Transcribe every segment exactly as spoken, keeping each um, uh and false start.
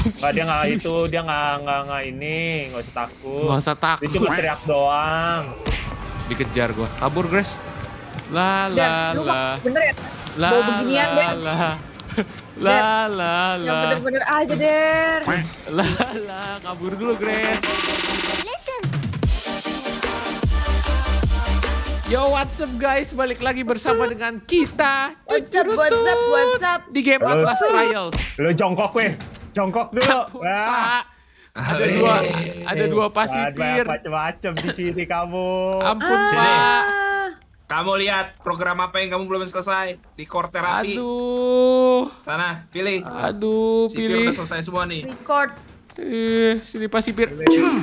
Nggak, dia nggak itu, dia nggak nggak nggak ini, nggak usah takut. Nggak usah takut. Dia cuma teriak doang. Dikejar gua. Kabur, Grace. La la Dan, lu la. kok bener ya? La Bawa beginian, la Den. la. La la Yang la. bener-bener aja, Der. La la, kabur dulu, Grace. Yo, what's up guys? Balik lagi bersama dengan kita. What's up, what's up, what's up? Di game Atlas Trials. Lo jongkok weh, jongkok dulu. Pak, ada dua, ada dua pasipir. Macam-macam di sini kamu. Ampun, Sini. Pak. Kamu lihat program apa yang kamu belum selesai di core terapi. Aduh. Sana, pilih. Aduh, Sipir pilih. udah selesai semua nih. Record. Eh, sini pasipir.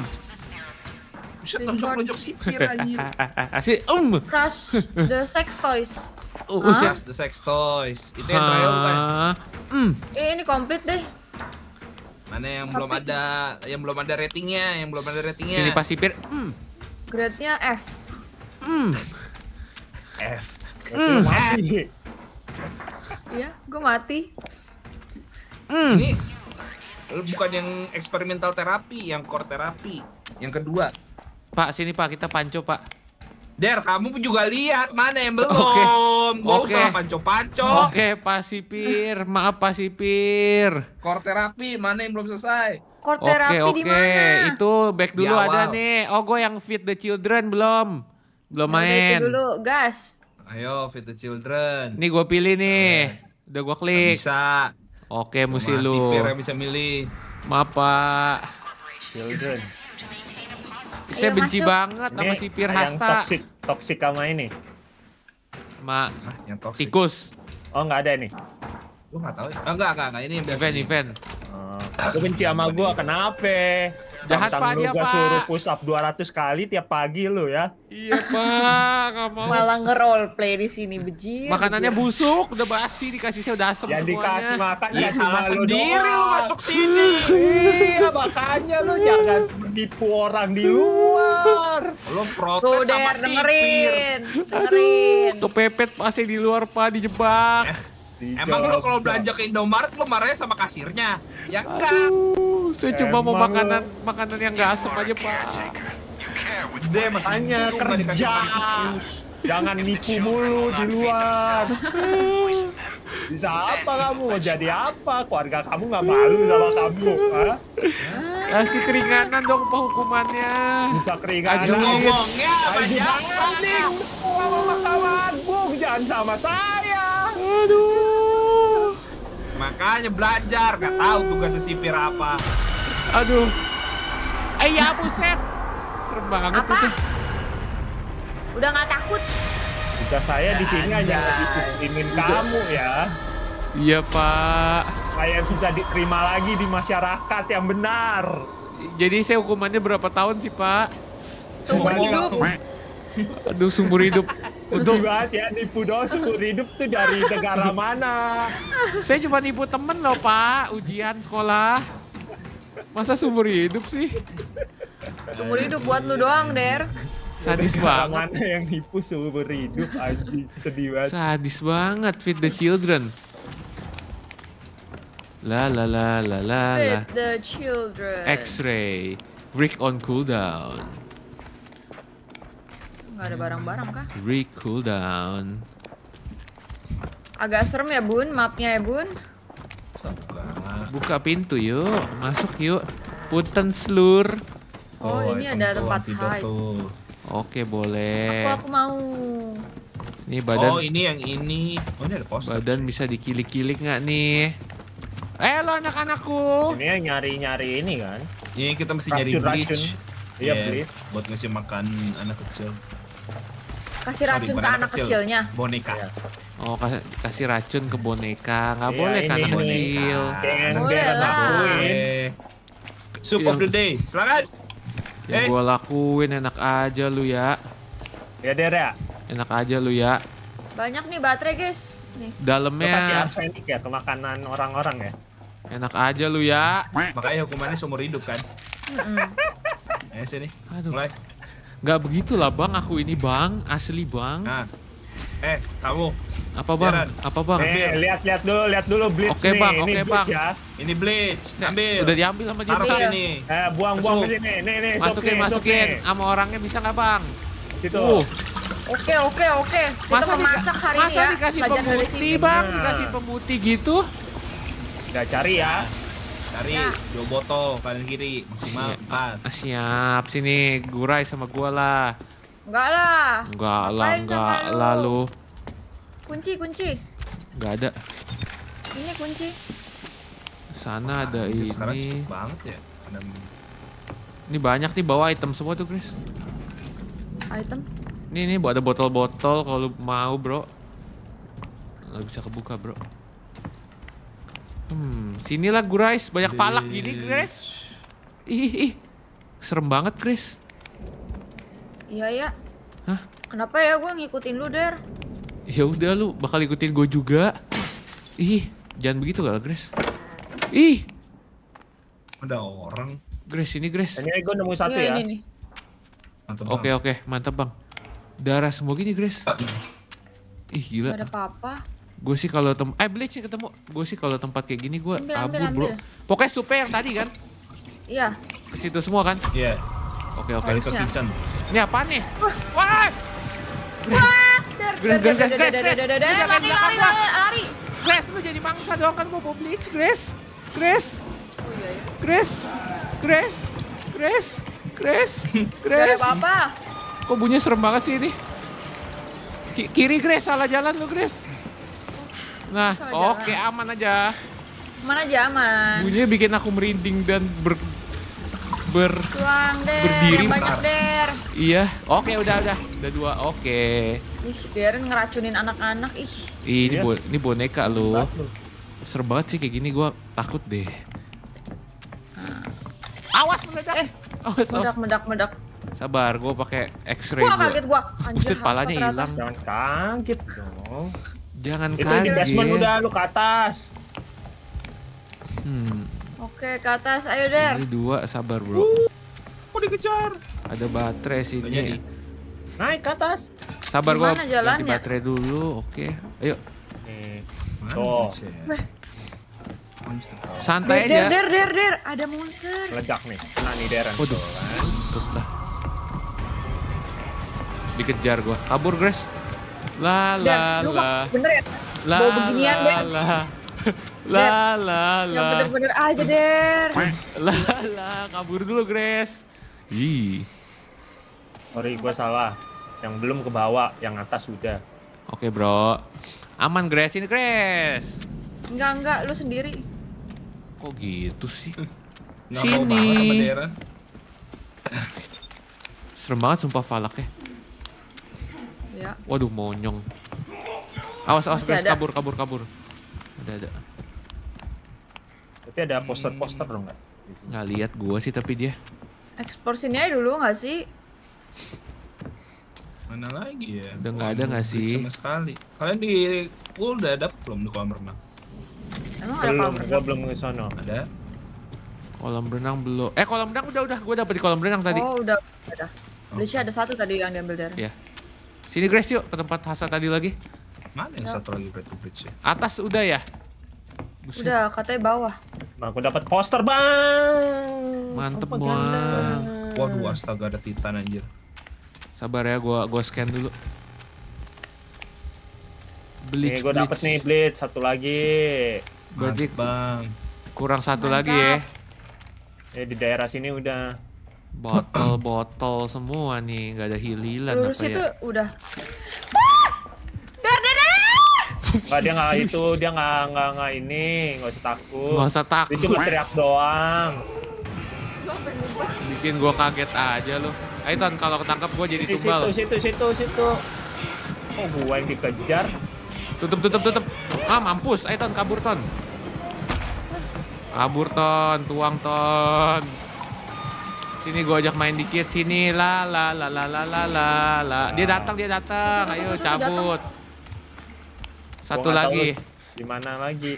Buset, lonjok-lonjok sipir anjir. Si um. Crush the sex toys. Oh, Hah? usia. Just the sex toys. Itu yang trial bukan? Hmm. Eh, ini komplit deh. Mana yang belum ada, yang belum ada ratingnya, yang belum ada ratingnya. Sini pasipir. Hmm. Grade-nya F. Hmm. F. Mm. Mati. Iya, gue mati. Hmm. Ini bukan yang eksperimental terapi, yang core terapi. Yang kedua. Pak, sini Pak, kita panco Pak. Der, kamu juga lihat mana yang belum. Oke. Gak Oke. usah panco-panco. Oke, pasipir. Maaf pasipir. Core terapi mana yang belum selesai? Core Oke, terapi di oke. mana? Itu back dulu Di ada awal. nih. Oh, gue yang feed the children belum. Belum Yang udah itu main. dulu, gas. Ayo, Feed the Children. Nih gue pilih nih. Udah gue Nggak klik. bisa. Oke, mesti Cuma lu. sipir yang bisa milih. Maaf, Pak. Children. Saya Ayo, benci masuk. banget sama Ini sipir yang Hasta. toxic, toxic sama ini. Ma Ah, yang toxic. tikus. Oh nggak ada nih. Lu nggak tahu? Ah, enggak, enggak, enggak. Ini yang biasa. Event, nih. event. Oh, lu benci sama gua, kenapa? Jahat, Tantang Pak, lu dia, gua Pak. suruh push up dua ratus kali tiap pagi lu ya. Iya, Pak. Gak mau. Malah nge-role play di sini, bejir. Makanannya busuk, udah basi, dikasih saya udah asem Yang dikasih semuanya. makan Ya ya salah cuma lu sendiri lu doang. masuk sini. Iya, makanya lu jangan menipu orang di luar. Lu Tuh, protes sama Der, sipir. dengerin. Dengerin. Kepepet pasti di luar, Pak, dijebak. Emang lu kalau belanja ke Indomaret lu marahnya sama kasirnya? Ya enggak. Aduh, saya cuma mau Emang makanan makanan yang gak asem aja, Pak. Deh, masih Hanya cium, nggak dikasih kerja. makan tikus. Jangan nipu mulu di luar. Bisa apa kamu? Mau jadi apa? Keluarga kamu nggak malu sama kamu? Hah? Kasih keringanan dong Pak hukumannya. Bisa keringanan. Ajuin. Ngomongnya sama Ayo jaksa. banding sama mahkamah agung, jangan sama saya. Aduh. Makanya belajar, nggak tahu tugasnya sipir apa. Aduh. Eh ya buset. Serem banget Apa? itu. Udah gak takut? Tugas saya di sini hanya ngedisiplinin kamu ya. Iya, Pak. Saya bisa diterima lagi di masyarakat yang benar. Jadi saya hukumannya berapa tahun sih, Pak? Seumur hidup. Aduh, seumur hidup. Sedih Untuk banget ya, nipu doang seumur hidup tuh dari negara mana? saya cuma nipu temen loh, Pak. Ujian sekolah. Masa seumur hidup sih? Seumur hidup buat lu doang, Der. Sadis Negara banget. mana yang nipu seumur hidup, anjing. Sedih banget. Sadis banget, feed the children. La la la la la la. Feed the children. X-ray. Brick on cooldown. Gak ada barang-barang kah? Brick cooldown. Agak serem ya, Bun, mapnya ya, Bun. Buka pintu yuk, masuk yuk. Punten slur. Oh, ini ada tempat hide. tuh. Oke boleh. Aku, aku mau. Nih badan, Oh, ini yang ini. Oh, ini ada poster. badan bisa dikilik-kilik nggak nih? Eh lo anak-anakku. Ini yang nyari-nyari ini kan. Ini kita mesti nyari Racun-racun. bleach. Iya, Yeah, bleach. buat ngasih makan anak kecil. Kasih Sorry, racun bukan ke anak kecilnya. Boneka. Iya. Oh kasih, kasih racun ke boneka, nggak Iya, boleh ke ini, anak ini. kecil. Kayak yang Boleh dia lah. lakuin. Eh, Soup Yang- of the day. Silakan. Yang Eh. gua lakuin enak aja lu ya, Ya Der ya. enak aja lu ya. Banyak nih baterai, guys. Nih. Lu kasih Dalamnya arsenik ya ke makanan orang-orang ya. enak aja lu ya. Makanya hukumannya seumur hidup kan. Mm-mm. Ayo sini. Aduh. Mulai. Nggak begitulah bang, aku ini bang, asli bang. Nah, Eh, kamu. Apa bang? Jaran. Apa bang? Nih, lihat-lihat dulu, lihat dulu Blitz Oke, nih. Bang, Ini oke, Blitz Bang. ya. Ini Bleach, ambil. Udah diambil sama dia. Taruh Bang. sini. Eh, buang-buang Masuk. ke sini. Nih, nih, sup Masukin, nih, sup masukin. nih. Sama orangnya bisa nggak bang? Gitu. Uh, Oke oke oke. Kita masa, memasak dika- hari masa ini ya. dikasih Belajar dari pemutih sini. bang? Nah. Dikasih pemutih gitu? Udah cari ya. Cari Ya. dua botol kanan kiri maksimal Siap. empat. Ah, siap, sini gurai sama gua lah. Enggak lah. Enggak lah, Ngapain enggak sama lu? lalu. Kunci kunci. Enggak ada. Ini kunci. Sana ada Anjir, Sekarang ini. cepet banget ya. Ada Ini banyak nih bawa item semua tuh, Chris. Item. Nih nih ada botol-botol kalau mau, bro. Nggak bisa kebuka, bro. Hmm, sinilah guys, banyak falak gini, Chris. Ih, ih. Serem banget, Chris. Iya ya. Hah? Kenapa ya gue ngikutin lu Der? Ya udah lu bakal ikutin gue juga. Ih, jangan begitu gak, Grace? Ih, ada orang. Grace ini, Grace. Ini gue nemu satu Iya, ya. ini nih. Mantap Oke, banget. oke, mantap, Bang. Darah semua gini, Grace. Ih, gila. Gak ada apa-apa. Gue sih kalau tem eh Bleach nih ketemu. Gue sih kalau tempat kayak gini gue Ambil, kabur, ambil, bro. ambil. Pokoknya supe yang tadi kan? Iya. Ke situ semua kan? Iya. Oke, oke. Balik ke Harusnya. kitchen. Ini apa nih? Wah! Wah, Der, Grace, Der, Grace, Der, Grace, Der, Grace, Der, Der, Der, Grace, Der, lari, belakang lari, gua. lari, lari. Grace, lu jadi mangsa dong kan gue mau Bleach, Grace. Grace, Oh iya ya. Grace, Grace, Grace, Grace, Gak ada Grace. apa-apa. Kok bunyinya serem banget sih ini? Ki- kiri, Grace, salah jalan lu, Grace. Nah, Salah oke, jalan. aman aja. Mana aja aman. Bunyinya bikin aku merinding dan ber... ber... Tuang Der, Berdiri, yang banyak ntar. Der. Iya, oke, udah, udah. Udah dua, oke. Ih, Der ngeracunin anak-anak. Ih, Ih, ini, Iya. bo- ini boneka lu. Banget lu. Serem banget sih kayak gini, gua takut deh. Awas meledak. Eh, awas, awas. medak, medak, medak. Sabar, gua pakai X-ray Wah, gua. kaget gua. Anjir, Buset, palanya hafal ternyata. hilang. Jangan kaget dong. Jangan Itu di basement kaget. udah lu ke atas. Hmm, Oke, ke atas. Ayo, Der. ini dua, sabar bro. Kok dikejar? Ada baterai Nggak jadi. sini. Naik ke atas. Sabar gua Gimana ganti jalannya? baterai dulu. Oke, ayo Nih. Mana Tuh. sih? Weh. Monster. santai Der, Der, aja. Der, Der, Der. Ada monster. Meledak nih. Kena nih Deren. Waduh. Tuh kan. Tutup lah. Dikejar gua. Kabur, Grace. La Der, la lu la. mah bener ya? La Bawa beginian, la Der. la. La la Yang la. bener-bener aja, Der. La la, kabur dulu, Grace. Ih. Sorry gue salah. Yang belum ke bawah, yang atas sudah. Oke, bro. Aman, Grace. Ini, Grace. Enggak, enggak. Lu sendiri. Kok gitu sih? Nggak Sini. mau banget sama Darren. Serem banget sumpah falaknya. Ya. Waduh, monyong. Awas, awas, Masih Grace. ada. Kabur, kabur, kabur. Ada, ada. Tapi ada poster-poster dong nggak? Nggak lihat gua sih tapi dia. Explore sini aja dulu nggak sih? Mana lagi ya? Udah nggak ada nggak Belum sih? Sama sekali. Kalian di pool udah ada belum di kolam renang? Emang ada Belum, kolam gue renang? belum ke sono. Ada. Kolam renang belum. Eh, kolam renang udah, udah. Gua dapet di kolam renang tadi. Oh, udah. Udah. Bleachnya ada satu tadi yang diambil dari. Ya. Sini, Grace, yuk ke tempat Hasa tadi lagi. Mana yang Ya. satu lagi Battle Bridge ya? Atas udah ya? Buset. Udah, katanya bawah. Nah, aku dapat poster bang. Mantep, Propaganda. Bang. Waduh, astaga ada Titan anjir. Sabar ya, gua gua scan dulu. Bleach, Nih gue dapet nih Blitz satu lagi. Berarti Mantap, Bang. kurang satu Mantap. lagi ya. Ya di daerah sini udah. Botol-botol semua nih, nggak ada hililan apa Lurusnya ya? tuh udah. Ah! Der, Der, Der! Nggak dia nggak itu dia nggak nggak nggak ini nggak usah takut. Nggak usah Dia takut, cuma teriak doang. bikin gua kaget aja lu. Ayo Ton, kalau ketangkep gua jadi Di tumbal. situ situ situ situ. Oh gua yang dikejar. Tutup, tutup, tutup. Ah, mampus. Ayo Ton, kabur Ton. Kabur Ton, tuang Ton. Sini gua ajak main dikit sini. La la la la la la la la. Dia datang, dia datang. Ayo cabut. Satu Gua nggak tahu lagi. lu Di mana lagi?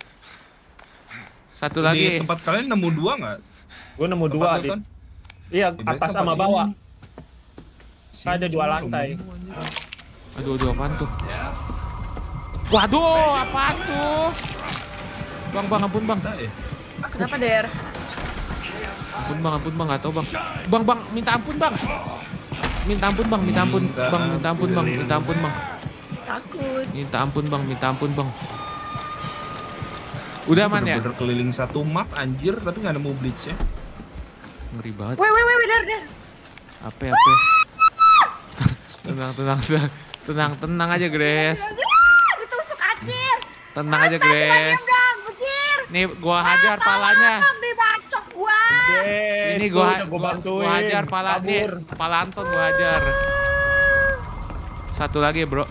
Satu Di lagi. tempat kalian nemu dua nggak? Gue nemu Tempat dua lu, di. Ton? Iya Di bawah atas tempat sama sini bawah. nih. Sini Ada dua cuma lantai. nemu anjir. Aduh, aduh, apaan tuh? Waduh, apaan tuh? Bang, bang, ampun bang. Kenapa, Der? Ampun bang, ampun bang, nggak tahu bang. Bang, bang, minta ampun bang. Minta ampun bang, minta ampun bang, minta ampun bang, minta ampun bang. Takut. Minta ampun bang, minta ampun bang. Udah aman ya? Bener-bener keliling satu map anjir, tapi nggak nemu blitz ya. Ngeri banget. Weh, weh, weh, Der, Der. Apa ya, apa? Tenang, tenang, tenang. Tenang, tenang aja, Grace. Ditusuk acir. Tenang aja, Grace. Bujir. Nih, gua hajar palanya. Dibacok gua. Sini gua, udah gua gua, bantuin. gua hajar pala nih. Kabur. Pala Anton gua hajar. Satu lagi, bro.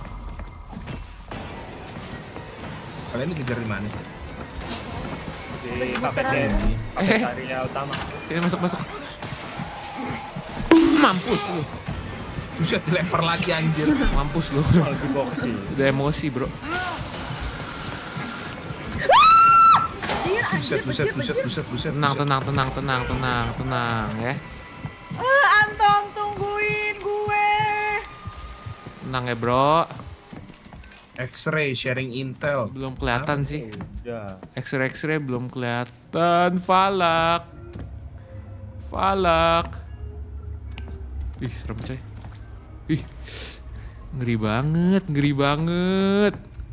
Kalian ini kejar di mana sih? Di kafeteria, kafeteria utama. Sini masuk, masuk. Mampus lu. Buset, dilempar lagi anjir. Mampus lu. Lagi boxy. Udah emosi, bro. Buset, buset, buset, buset, buset. Tenang, buset. tenang, tenang, tenang, tenang, tenang ya. Ah, Anton, tungguin gue. Tenang ya, bro. X-ray sharing intel. Belum kelihatan sih. Udah. X-ray X-ray belum kelihatan. Falak. Falak. Ih, serem coy. Ih. Ngeri banget, ngeri banget.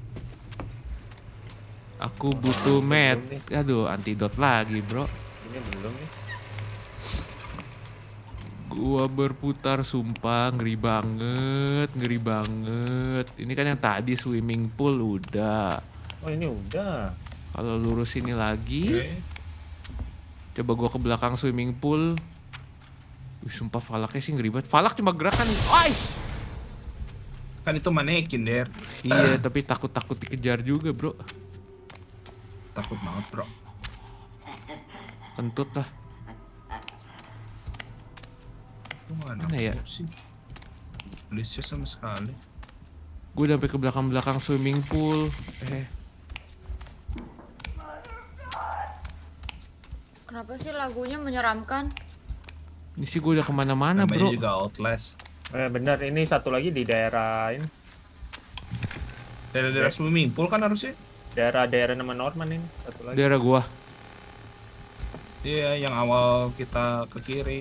Aku butuh med. Aduh, antidot lagi, bro. Ini belum nih. Gua berputar sumpah, ngeri banget, ngeri banget. Ini kan yang tadi swimming pool udah. Oh, ini udah. Kalau lurus ini lagi, Oke. coba gua ke belakang swimming pool. Wih, sumpah Falaknya sih ngeri banget. Falak cuma gerakan. Ais! Kan itu manekin, Der. Iya, tapi takut-takut dikejar juga, bro. Takut banget, bro. Kentut lah. Mana Mana ya? sih? Blitznya sama sekali. Gue udah sampai ke belakang-belakang swimming pool. Eh, Kenapa sih lagunya menyeramkan? ini sih gue udah kemana-mana, Namanya bro. juga Outlast. Eh, bener, ini satu lagi di daerah ini. Daerah-daerah swimming pool kan harusnya. Daerah-daerah nama Norman ini. Satu lagi. Daerah gua. Iya, yang awal kita ke kiri.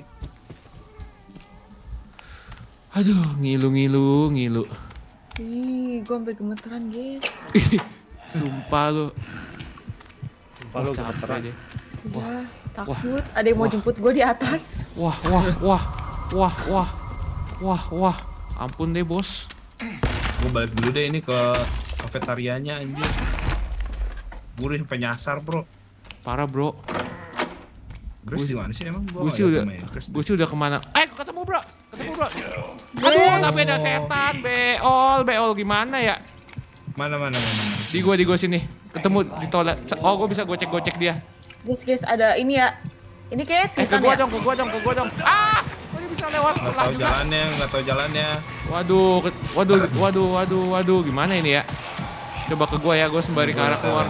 Aduh, ngilu-ngilu, ngilu. Ih, gue sampai gemeteran, guys. Sumpah lu. Sumpah Wah, lu capek gemeteran. deh. Iya, takut. Ada yang mau Wah. jemput gue di atas. Wah, wah, wah. Wah, wah. Wah, wah. Ampun deh, bos. Gue balik dulu deh ini ke kafetarianya anjir. Gue udah sampai nyasar, bro. Parah, bro. Grace Gua- di mana sih emang? Gue sih udah, gue sih udah kemana? Eh, ketemu, bro. Ketemu, bro. Aduh, tapi ada setan. Beol, beol gimana ya? Mana mana mana. mana. Di gua, di gua sini. Ketemu di toilet. Oh, gua bisa gocek-gocek dia. Guys, guys, ada ini ya. Ini kayak Eh, ke Titan gua ya. dong, ke gua dong, ke gua dong. Ah! Kok dia bisa lewat Nggak setelah tahu juga? jalannya, nggak tahu jalannya. Waduh, ke- waduh, waduh, waduh, waduh, gimana ini ya? Coba ke gua ya, gua sembari ke arah keluar.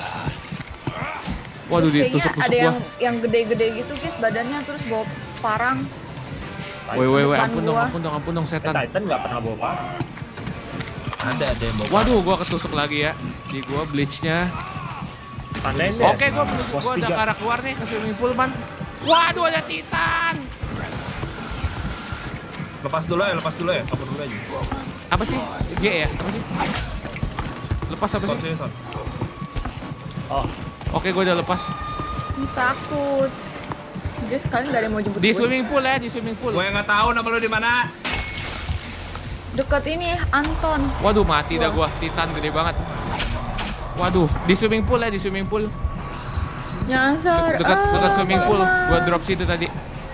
Waduh, Terus kayaknya ditusuk-tusuk ada gua. yang yang gede-gede gitu, guys, badannya terus bawa parang. Woi, woi, woi, depan ampun dong, gua. ampun dong, ampun dong, Eh, setan. Titan nggak pernah bawa parang. Ada ada yang bawa. Waduh, gua ketusuk lagi ya. Di gua bleachnya. Panen Oke, gua menuju, gua udah ke arah keluar nih ke swimming pool, man. Waduh, ada Titan. Lepas dulu ya, lepas dulu ya, kabur dulu aja. Apa sih? G ya? Apa sih? Lepas apa Ton sih? sini ton. Oh, Oke, gua udah lepas. Ih, takut. Guys, sekali nggak ada yang mau jemput Di gue. swimming pool ya, di swimming pool. Gue nggak tahu nama lu di mana. Dekat ini Anton. Waduh, mati dah gua. Titan gede banget. Waduh, di swimming pool ya, di swimming pool. Nyasar. Dekat Ah, dekat swimming pool. Mama. Gua drop situ tadi.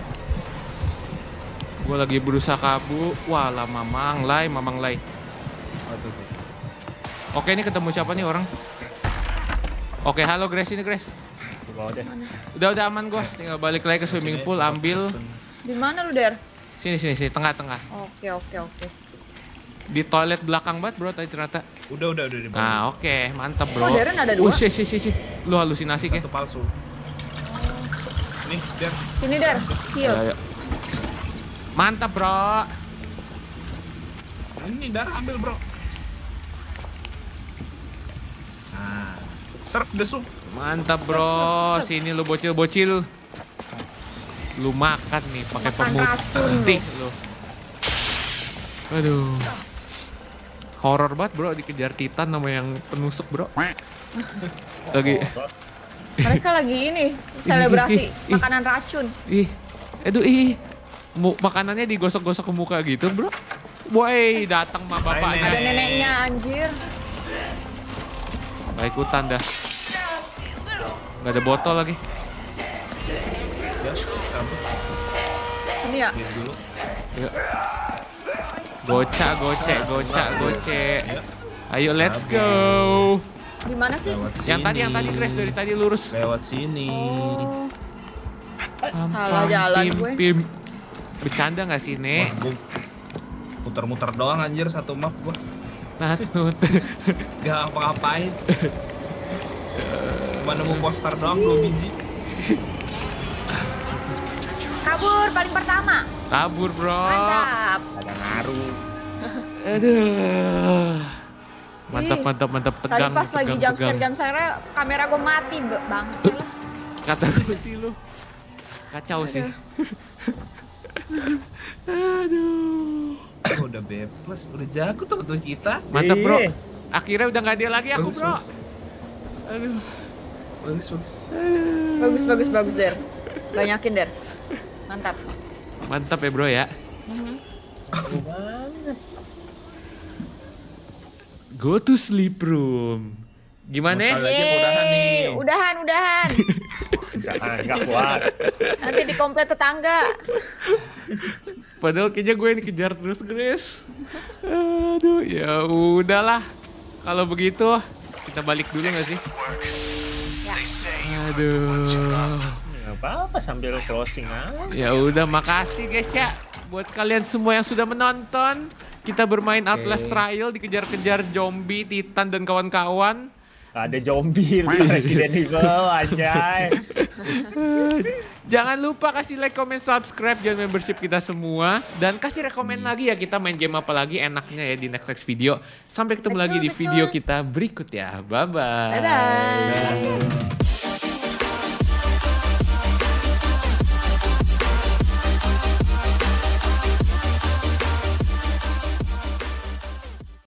Gua lagi berusaha kabur. Wah, lah mamang lay, mamang lay. aduh. Oke, ini ketemu siapa nih orang? Oke, halo Grace, ini Grace. Ke bawah deh. Udah udah aman gua. Tinggal balik lagi ke swimming pool, ambil. Di mana lu, Der? Sini sini sini, tengah-tengah. Oke, oke, oke. Di toilet belakang banget, Bro, tadi ternyata. Udah udah udah di bawah. Nah, oke, mantap, Bro. Oh, Darren ada dua? Uh, sih, sih, sih, sih. Lu halusinasi kayak. Satu palsu. Nih, Der. Sini, Der. Heal. Ayo, ayo. Mantap, Bro. Ini darah ambil bro. Nah, serve the soup. Mantap bro, sini lu bocil-bocil. Lu makan nih pakai Makan racun pemutih lu. Aduh. Horor banget bro dikejar Titan sama yang penusuk bro. Lagi. Mereka lagi ini selebrasi ih, ih. makanan racun. Ih, aduh ih. Mu, makanannya digosok-gosok ke muka gitu bro. Boy, datang mah bapaknya. Ada neneknya anjir. Gak ikutan dah. Gak ada botol lagi. Ya, kabur. Ini ya. Lihat dulu. Ya. Gocak, gocek, gocak, gocek. Ya. Ayo let's go. Di mana sih? Lewat sini. Yang tadi, yang tadi Grace dari tadi lurus. Lewat sini. Oh, Pam, salah pam, jalan pim, gue. pim. Bercanda gak sih, Nek? Wah, gua muter-muter doang anjir satu map gua. Nah, tut. Gak apa-apain. Cuma nemu poster doang dua biji. Kabur paling pertama. Kabur, bro. Mantap. Ada ngaruh. Aduh. Mantap, Ih, mantap, mantap. Tadi Tegang, pas lagi tegang, jam tegang. scare jam scare kamera gue mati be- bang. Yalah. Kata gue sih lu. Kacau sih. Aduh. Oh, udah B plus, udah jago teman-teman kita. Mantap, bro. Iya. Akhirnya udah gak dia lagi aku, Bagus, bro. bagus. Aduh. Bagus, bagus. Bagus bagus bagus Der. Banyakin Der. Mantap. Mantap ya, bro ya. banget. Go to sleep room. Gimana? Sekali lagi mau udahan nih. Yeay, udahan udahan. Enggak, enggak kuat. Nanti di komplek tetangga. Padahal kayaknya gue yang dikejar terus, Grace. Aduh, ya udahlah. Kalau begitu, kita balik dulu nggak sih? Aduh. Enggak apa-apa sambil closing aja. Ya udah, makasih guys ya buat kalian semua yang sudah menonton. Kita bermain Outlast Trial dikejar-kejar zombie, Titan dan kawan-kawan. Ada zombie di Resident Evil anjay. Jangan lupa kasih like, comment, subscribe, join membership kita semua. Dan kasih rekomen lagi ya kita main game apa lagi enaknya ya di next-next video. Sampai ketemu Betul, lagi di betul. video kita berikut ya. Bye-bye. Bye-bye.